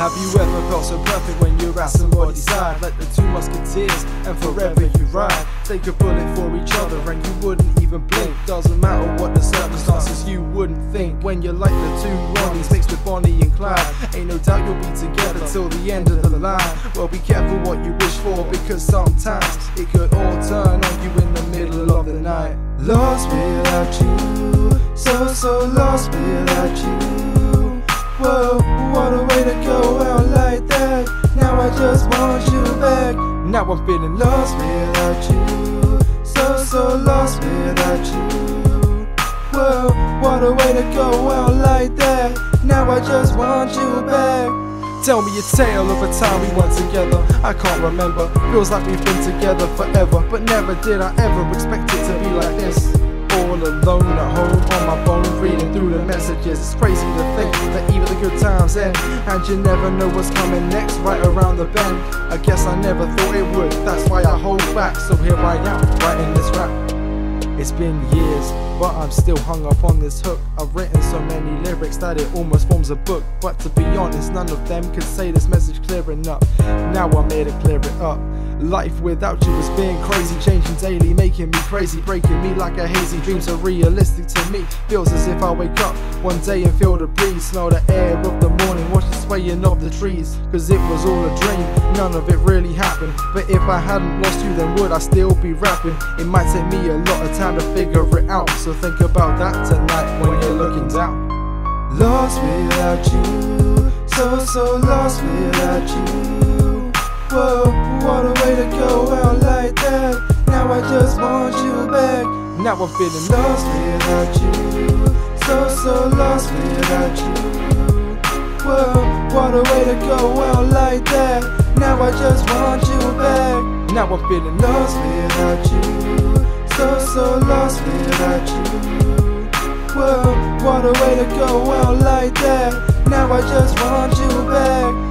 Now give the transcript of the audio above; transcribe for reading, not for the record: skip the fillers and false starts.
Have you ever felt so perfect when you're at somebody's side? Like the two musketeers and forever you ride. Take a bullet for each other and you wouldn't even blink. Doesn't matter what the circumstances, you wouldn't think. When you're like the two Ronnies mixed with Bonnie and Clyde, ain't no doubt you'll be together till the end of the line. Well, be careful what you wish for, because sometimes it could all turn on you in the middle of the night. Lost without you, so lost without you. Whoa, what a way to go out like that. Now I just want you back. Now I'm feeling Lost without you, so lost without you. Whoa, what a way to go out like that. Now I just want you back. Tell me a tale of a time we weren't together. I can't remember, feels like we've been together forever. But never did I ever expect it to be like this. All alone at home on my phone, reading through the messages. It's crazy to think that even the good times end, and you never know what's coming next right around the bend. I guess I never thought it would, that's why I hold back. So here I am, writing this rap. It's been years, but I'm still hung up on this hook. I've written so many lyrics that it almost forms a book. But to be honest, none of them could say this message clear enough. Now I made it clear it up. Life without you is being crazy, changing daily, making me crazy, breaking me like a hazy dream. So realistic to me, feels as if I wake up one day and feel the breeze, smell the air of the morning, watch the swaying of the trees. Cause it was all a dream, none of it really happened. But if I hadn't lost you, then would I still be rapping? It might take me a lot of time to figure it out, so think about that tonight when you're looking down. Lost without you, so lost without you. Whoa, what a way to go out like that. Now I just want you back. Now I'm feeling lost without you, so lost without you. Whoa, what a way to go out like that. Now I just want you back. Now I'm feeling lost without you, so lost without you. Whoa, what a way to go out like that. Now I just want you back.